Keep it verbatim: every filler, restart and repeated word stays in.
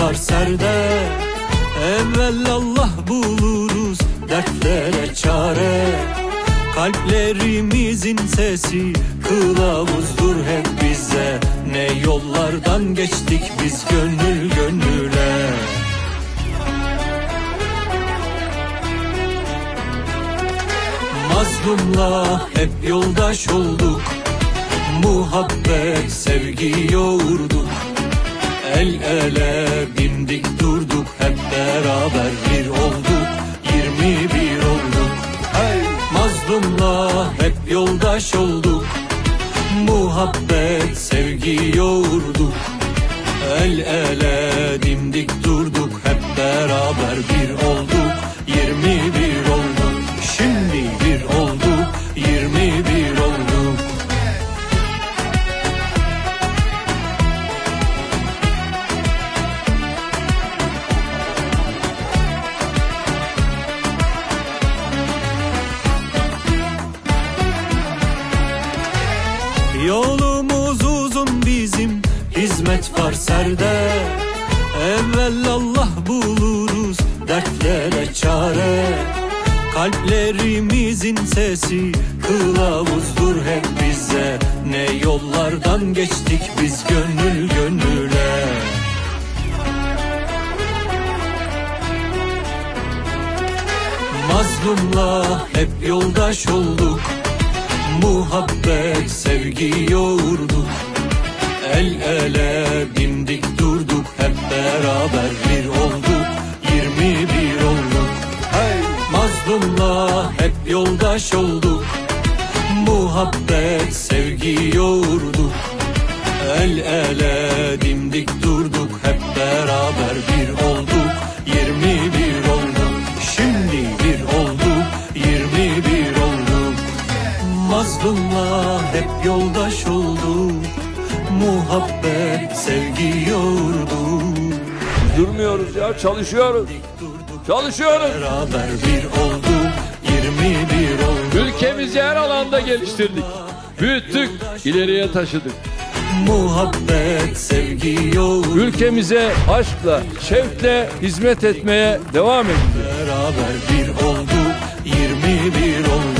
var serde. Evvelallah buluruz dertlere çare. Kalplerimizin sesi kılavuzdur hep bize. Ne yollardan geçtik biz gönül gönüle. Mazlumla hep yoldaş olduk, muhabbet sevgi yoğurduk. El ele dimdik durduk, hep beraber bir olduk, yirmi bir olduk. Hey! Mazlumla hep yoldaş olduk, muhabbet sevgi yoğurduk. El ele dimdik durduk, hep beraber bir olduk, yirmi bir olduk. Şimdi bir olduk, yirmi bir olduk. Yolumuz uzun bizim, hizmet var serde. Evvelallah buluruz dertlere çare. Kalplerimizin sesi kılavuzdur hep bize. Ne yollardan geçtik biz gönül gönüle. Mazlumla hep yoldaş olduk, muhabbet sevgi yoğurduk. El ele dimdik durduk, hep beraber bir olduk, yirmi bir olduk. Hey! Mazlumla hep yoldaş olduk, muhabbet sevgi yoğurduk. El ele dimdik durduk, hep beraber bir olduk, yirmi bir olduk. Şimdi bir olduk, yirmi bir olduk. Mazlumla hep yoldaş olduk, muhabbet sevgi yoğurduk. Durmuyoruz ya, çalışıyoruz. Çalışıyoruz. Beraber bir olduk, yirmi bir olduk. Ülkemizi her alanda geliştirdik, büyüttük, ileriye taşıdık. Muhabbet sevgi yoğurduk. Ülkemize aşkla, şevkle hizmet etmeye devam edeceğiz. Beraber bir olduk, yirmi bir olduk.